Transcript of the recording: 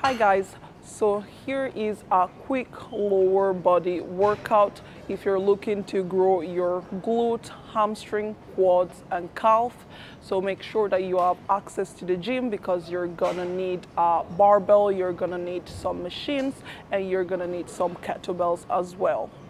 Hi guys, so here is a quick lower body workout if you're looking to grow your glute, hamstring, quads and calf. So make sure that you have access to the gym because you're gonna need a barbell, you're gonna need some machines, and you're gonna need some kettlebells as well.